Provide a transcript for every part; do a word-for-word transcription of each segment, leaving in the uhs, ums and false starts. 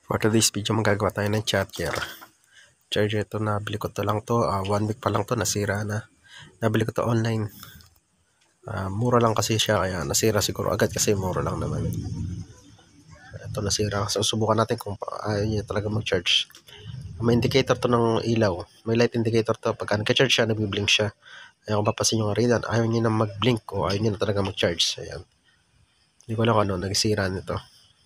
For today's video, magagawa tayo ng charger. Charger ito, nabili ko to lang to. Uh, one week pa lang to, nasira na. Nabili ko to online. Uh, mura lang kasi siya, kaya nasira siguro agad kasi mura lang naman. Ito nasira. So, subukan natin kung ayaw niya talaga mag-charge. May indicator to ng ilaw. May light indicator to. Pagka nag-charge siya, nag-blink siya. Ayaw kung papasin yung rin, ayaw niya na mag-blink o ayaw niya na talaga mag-charge. Ayan. Hindi ko lang ano, nagsira nito.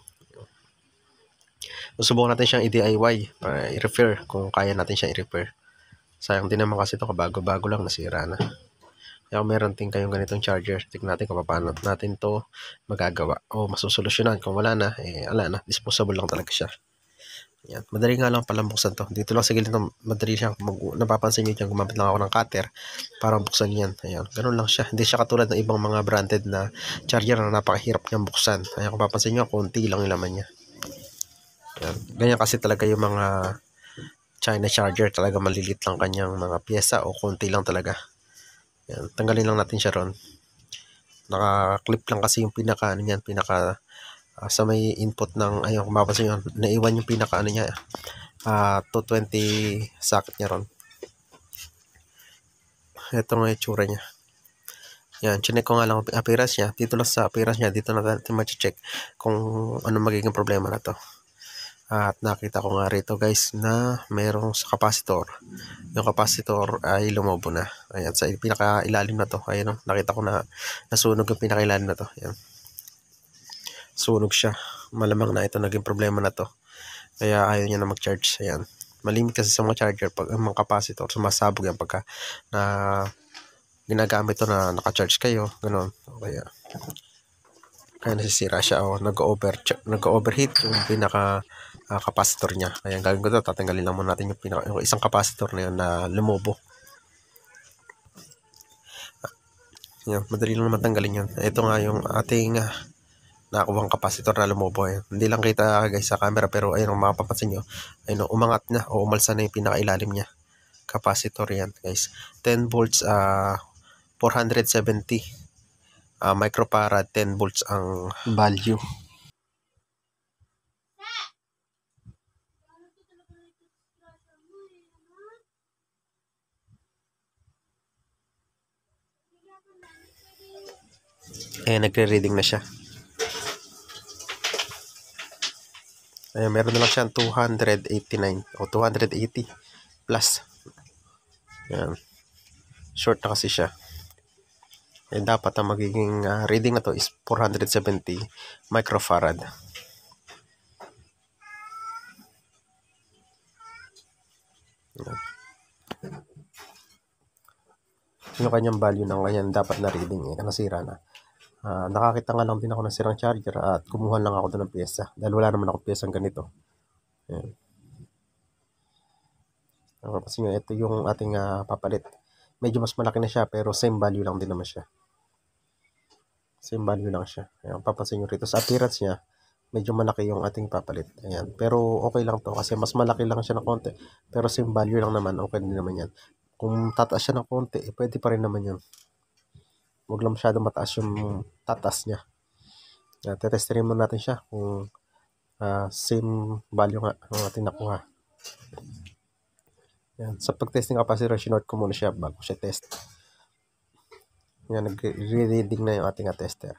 Susubukan natin siyang i-D I Y para i-repair kung kaya natin siyang i-repair. Sayang din naman kasi ito, kabago-bago lang, nasira na. Kaya kung meron din kayong ganitong charger, tignan natin kung paano natin to magagawa o masusolusyonan. Kung wala na, eh ala na, disposable lang talaga siya. Yan. Madali nga lang pala buksan to. Dito lang sa gilid ng madali siyang mag- napapansin nyo dyan, gumamit lang ako ng cutter para buksan yan. Ayan, ganun lang siya. Hindi siya katulad ng ibang mga branded na charger na napakahirap niyang buksan. Ayan, kung papansin nyo, konti lang yung laman niya. Ayan. Ganyan kasi talaga yung mga China charger, talaga malilit lang kanyang mga pyesa o konti lang talaga. Yan, tanggalin lang natin siya ron. Naka-clip lang kasi yung pinaka ano niyan, pinaka uh, sa may input ng ayun, kung mapapansin nyo, naiwan yung pinaka ano niya, uh, two twenty socket niya ron. Ito nga yung tsura niya. Yan, chinek ko nga lang ang appearance niya. Dito lang sa appearance niya, dito natin ma-check kung ano magiging problema na to. At nakita ko nga rito guys na merong sa capacitor. Yung capacitor ay lumobo na. Ayan, sa pinaka-ilalim na to. Ayan, no? Nakita ko na nasunog yung pinaka-ilalim na to. Ayan. Sunog siya. Malamang na ito naging problema na to. Kaya ayaw niya na mag-charge. Ayan. Malimit kasi sa mga charger pag ang mga capacitor, sumasabog yan pagka na ginagamit to na naka-charge kayo. Ganun. Kaya kaya nasisira siya o nag-over nag-overheat yung pinaka uh, capacitor niya. Kaya gagawin ko to, tatanggalin lang muna natin yung, pinaka, yung isang capacitor na yun na lumobo. Yan, madali lang naman tanggalin yun. Ito nga yung ating uh, nakakuhang capacitor na lumobo. Yan. Hindi lang kita guys sa camera, pero ayun, mapapansin nyo, ayun, umangat na o umalsa na yung pinakailalim niya. Capacitor yan guys. ten volts, uh, four hundred seventy uh, microfarad, ten volts ang value. Eh, nagre-reading na siya. Ayan, meron na lang siyang two eighty-nine o two eighty plus. Ayan. Short na kasi siya. Eh, dapat ang magiging uh, reading na to is four seventy microfarad. Ayan. Yung kanyang value ng kanyang dapat na reading, eh, nasira na. Uh, nakakita nga lang din ako ng sirang charger at kumuha lang ako doon ng pyesa dahil wala naman ako pyesang ganito. Ayan. Kasi nyo, ito yung ating uh, papalit. Medyo mas malaki na siya pero same value lang din naman siya. Same value lang siya. Ayan, papansin nyo rito sa appearance niya, medyo malaki yung ating papalit. Ayan. Pero okay lang to kasi mas malaki lang siya ng konti. Pero same value lang naman, okay din naman yan. Kung tataas siya ng konti, eh, pwede pa rin naman yun. Huwag lang masyadong mataas yung tatas niya. Uh, Tetesterin mo natin siya kung uh, same value nga ang ating nakuha. Yan. Sa pag-testing capacitor, sinort ko muna siya bago siya test. Yan, nag-reading na yung ating tester.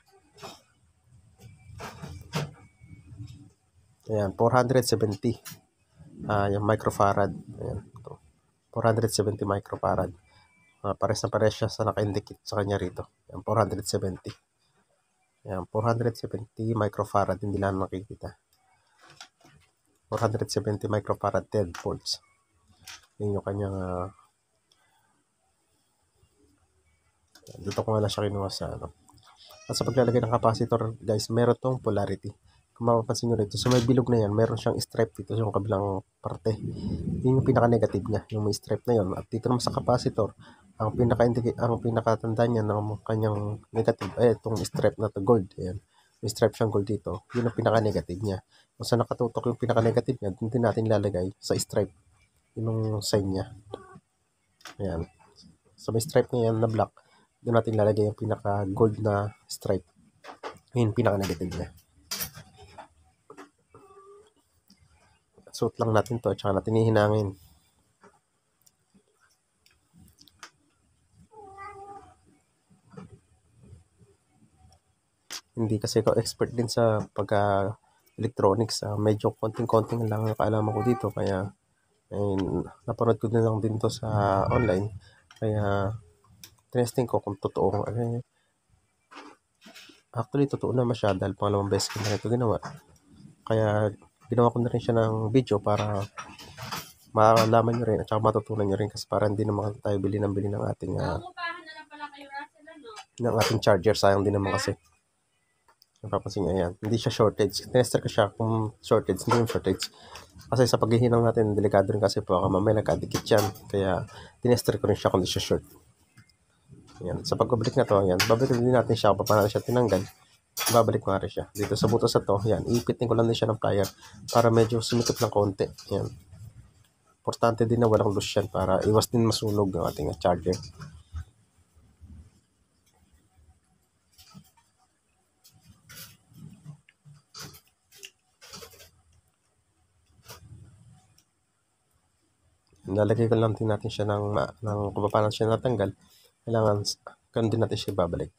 Ayan, four seventy. Uh, yung microfarad. Ayan, ito. four seventy microfarad. Uh, pares na pares siya sa naka-indicate sa kanya rito. Ayan, four seventy. Ayan, four seventy microfarad. Hindi lang nakikita. four seventy microfarad, ten volts. Yun yung kanyang uh, dito ko nga lang siya kinuha sa ano. At sa paglalagay ng capacitor guys, meron tong polarity. Kung mapapansin nyo rito, so may bilog na yan, meron siyang stripe dito sa yung kabilang parte. Yun yung pinaka-negative niya, yung may stripe na yun. At dito naman sa capacitor, ang pinaka ang pinakatanda niya ng kanyang negative ay itong stripe na to, gold. Ayan. May stripe siyang gold dito. Yun ang pinaka-negative niya. Kung saan nakatutok yung pinaka-negative niya, dito natin lalagay sa stripe. Yun yung sign niya. Ayan. So may stripe na yan na black. Doon natin lalagay yung pinaka-gold na stripe. Yun, pinaka-negative niya. suot lang natin to, tsaka natin hihinangin. Hindi kasi ako expert din sa pagka electronics, uh, medyo konting-konting lang ang kaalaman ko dito, kaya ayun, napanood ko din lang din to sa online, kaya testing ko kung totoo. Eh, actually totoo naman siya dahil pangalawang beses ko na ito ginawa, kaya ginawa ko na rin siya ng video para makakalaman nyo rin at saka matutunan nyo rin, kasi para hindi naman tayo bili ng bili ng ating uh, ng ating charger. Sayang din naman kasi. Napapansin nyo, ayan, hindi siya shortage. Tester ko siya kung shortage, hindi yung shortage. Kasi sa paghihinang natin, delikado rin kasi po, mamaya nagkadikit yan. Kaya tinester ko rin siya kung hindi siya short. Ayan, sa pagbabalik na to, ayan, babalik din natin siya kung paano siya tinanggal. Babalik ko nga rin siya. Dito sa butas na to, ayan, iipitin ko lang din siya ng plier para medyo sumikip ng konti. Ayan. Importante din na walang loose yan para iwas din masunog ng ating charger. Lalagay ko lang din natin siya ng, ng kung paano siya natanggal. Kailangan ganun din natin siya babalik.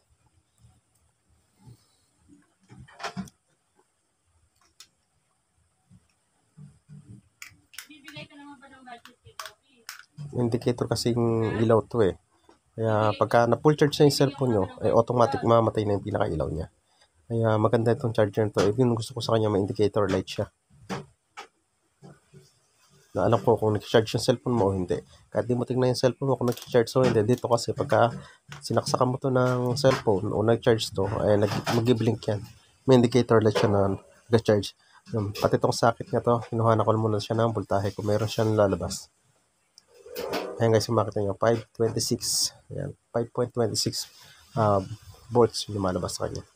Indicator kasing ilaw to eh. Kaya pagka na full charge na yung cellphone nyo, ay automatic mamatay na yung pinaka-ilaw niya. Kaya maganda itong charger to. Eh, yung gusto ko sa kanya, may indicator light siya. Na alam ko kung nag-charge yung cellphone mo o hindi. Kahit di mo tingnan yung cellphone mo kung nag-charge o hindi. Dito kasi pagka sinaksakan mo to ng cellphone o nag-charge to, ay mag-blink yan. May indicator light siya na nag-charge. Yung, pati itong socket nga to, kinuha ko muna siya ng voltahe kung meron siya lalabas. Ayan guys, kung makita nyo, five twenty-six. Ayan, five point two six uh, volts yung lumalabas sa kanya.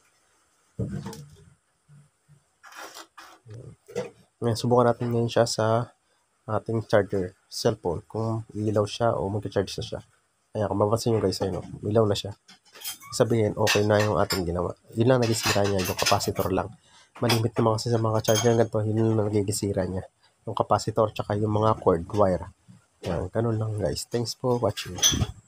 Ngayon, subukan natin ngayon siya sa ating charger cellphone kung ilaw siya o mag-charge na siya. Ayan, kung mapapansin nyo guys, ayun, ilaw na siya. Sabihin, okay na yung ating ginawa. Yun lang nagisira niya, yung capacitor lang. Malimit naman kasi sa mga charger ng ganito, yun lang nagigisira niya. Yung capacitor, tsaka yung mga cord wire. Ayan, ganun lang guys. Thanks for watching.